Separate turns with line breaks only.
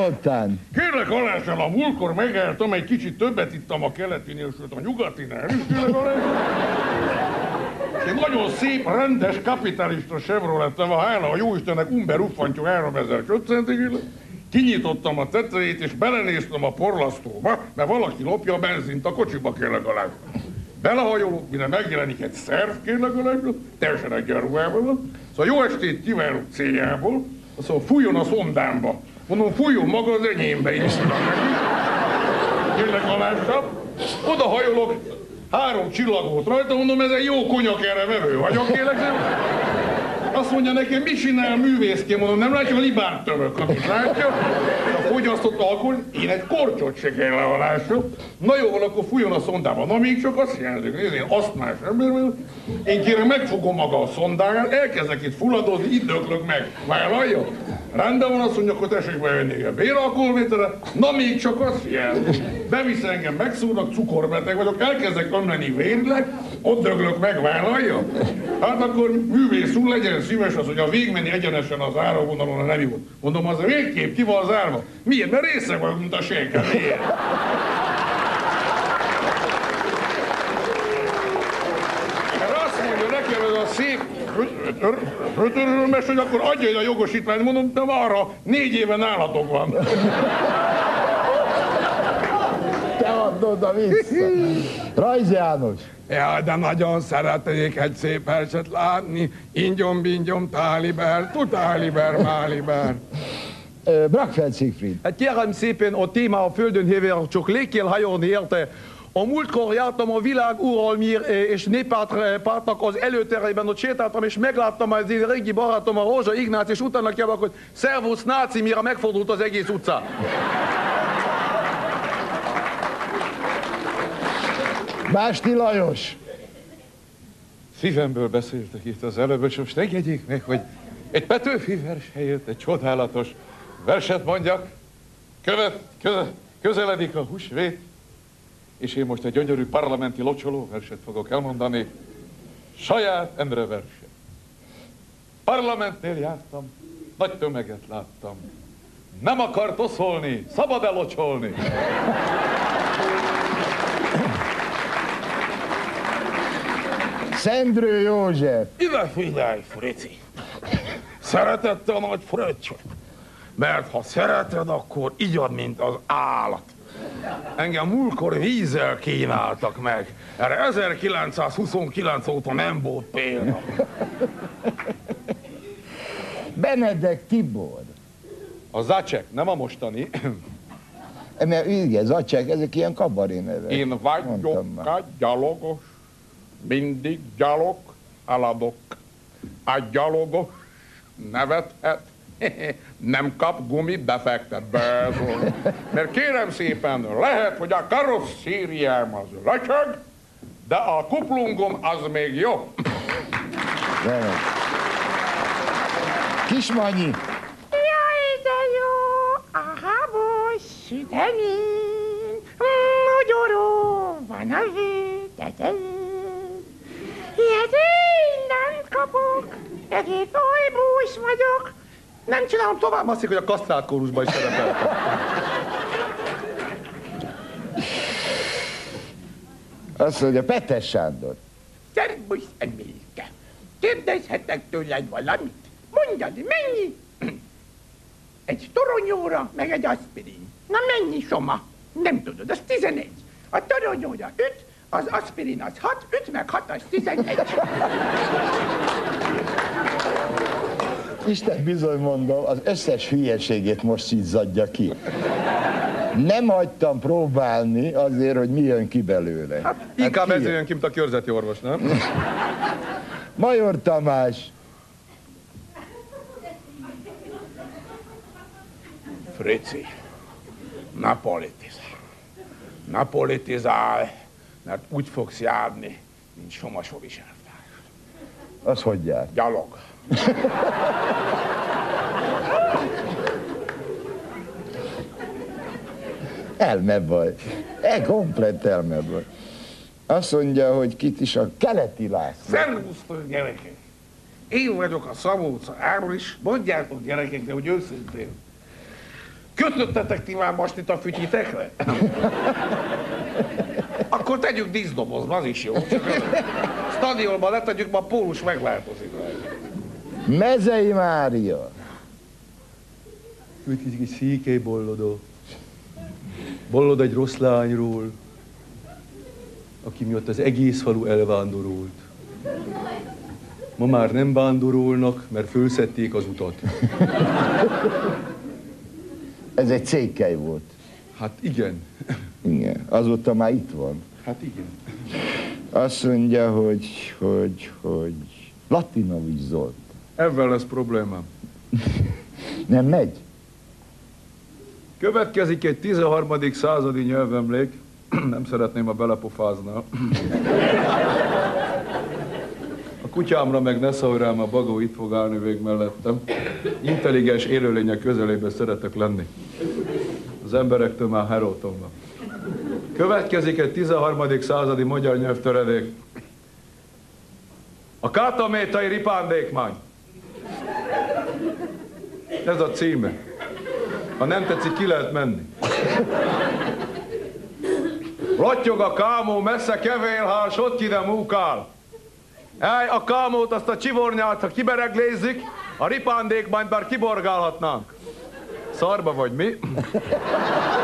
ottán?
Kérlek Alással, a múltkor megálltam, egy kicsit többet ittam a keletinél, sőt a nyugatinál is, kérlek Alással. Egy nagyon szép, rendes, kapitalista Chevrolettem, hála a jóistennek Umber Uffantyó 3500-ig. Kinyitottam a tetejét, és belenéztem a porlasztóba, mert valaki lopja a benzint a kocsiba, kérlek Alással. Belehajolok, mire megjelenik egy szerv, kérlek Alással, teljesen egyenruhában. Szóval jó estét kívánok céljából, szóval fújjon a szondámba. Mondom, fújjon maga az enyémbe is. Kérlek Alással, oda hajolok, 3 csillag volt rajta, mondom, ez egy jó konyak, erre vevő vagyok, kérlek. Azt mondja nekem, mit csinál művészként, mondom, nem látja, a libát török, amit látja. A fogyasztott alkohol, én egy kortyot se kell lehalásra. Na jó, van, akkor fújjon a szondába. Na még csak azt jelzik, nézd, én asztmás ember vagyok. Én kérem, megfogom maga a szondáját, elkezdek itt fulladozni, itt döklök meg. Vállalja? Rendben van, azt mondja, akkor tessék bejönni a béralkoholméterre. Na még csak azt jelzik. Bevisz engem, megszúrnak, cukorbeteg vagyok, elkezdek ömleni vérleg, ott döglök meg, vállalja? Hát akkor művész úr, legyen szíves az, hogy a végmenni egyenesen az áravonalon nem jó. Mondom, az a végkép ki van zárva? Miért? Mert részeg vagyok, mint a séken. Miért? Mert azt mondja nekem ez a szép rötörölmes, hogy akkor adja a jogosítványt. Mondom, de arra 4 éve nálatok van.
Te add oda vissza. Rajz János.
Ja, de nagyon szeretnék egy szép verset látni. Ingyom-bingyom, táliber, tutáliber, máliber.
Brackfeld Siegfried.
Hát kérem szépen, a téma a földön héver, csak lég kell hajolni érte. A múltkor jártam a világ uralmi és néppártnak az előterében, ott sétáltam, és megláttam az én régi barátom, a Rózsa Ignác, és utána kiabálok, hogy szervusz náci, mire megfordult az egész utca.
Básti Lajos.
Szívemből beszéltek itt az előbb, és most engedjék meg, hogy egy Petőfi vers helyett egy csodálatos verset mondjak. Közeledik a húsvét, és én most egy gyönyörű parlamenti locsoló verset fogok elmondani. Saját Endre verse. Parlamentnél jártam, nagy tömeget láttam. Nem akart oszolni, szabad elocsolni.
Szendrő József.
Ide figyelj, Frici! Szeretette a nagy fröccsöt? Mert ha szereted, akkor igyad, mint az állat. Engem múltkor vízzel kínáltak meg. Erre 1929 óta nem volt példa.
Benedek Tibor.
A Zacek, nem a mostani.
Mert igen, Zacek, ezek ilyen kabaré nevek.
Én vagyok a gyalogos, mindig gyalog, haladok. A gyalogos nevethet, nem kap gumidefektet, bezol. Mert kérem szépen, lehet, hogy a karosszériám az lecseg, de a kuplungom az még jó.
Kismanyi.
Jaj, de jó, a habos sütemény, magyaró van a tetején. Ilyet én nem kapok, egész olybús vagyok.
Nem csinálom tovább, azt hiszik, hogy a kasztrált kórusban is szerepeltem.
Azt mondja, Petes Sándor.
Szervusz, Emilke. Kérdezhetek tőled valamit? Mondjad, mennyi? Egy toronyóra, meg egy aspirin. Na mennyi, Soma? Nem tudod, az 11. A toronyóra 5, az aspirin az 6, 5 meg 6 az 11.
Isten bizony mondom, az összes hülyeségét most izzadja ki. Nem hagytam próbálni azért, hogy mi jön ki belőle.
Hát, inkább ez jön ki, mint a körzeti orvos, nem?
Major Tamás.
Frici, ne politizál. Ne politizál, mert úgy fogsz járni, mint Somasovich elvtárs.
Az hogy jár?
Gyalog.
Elmebaj. Komplett elmebaj. Azt mondja, hogy kit is a Keleti László.
Szervusztok, gyerekek! Én vagyok a Szabó utca Áron is. Mondjátok gyerekekre, hogy őszintén.
Kötöttetek ti már mastit a fütyitekre? Akkor tegyük díszdobozba, az is jó. Csak a stadionban letegyük, ma a pólus megváltozik.
Mezei Mária.
Következik egy székely bolloda. Bollod egy rossz lányról, aki miatt az egész falu elvándorolt. Ma már nem vándorolnak, mert fölszedték az utat.
Ez egy cékkely volt.
Hát igen.
Igen, azóta már itt van.
Hát igen.
Azt mondja, hogy Latinovics Zolt.
Ezzel lesz problémám.
Nem megy?
Következik egy 13. századi nyelvemlék. Nem szeretném, ha belepofázna. A kutyámra meg ne szólj rám, a Bagó itt fog állni vég mellettem. Intelligens élőlények közelében szeretek lenni. Az emberektől már heróton van. Következik egy 13. századi magyar nyelvtöredék. A kátamétai ripándékmány. Ez a címe. Ha nem tetszik, ki lehet menni. Lottyog a kámó, messze kevélhás, ott ki de múkál. A kámót, azt a csivornyát, ha kibereglézzük, a ripándékmányt bár kiborgálhatnánk. Szarba vagy mi?